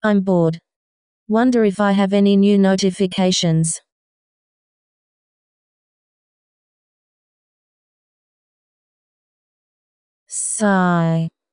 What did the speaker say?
I'm bored. Wonder if I have any new notifications. Sigh.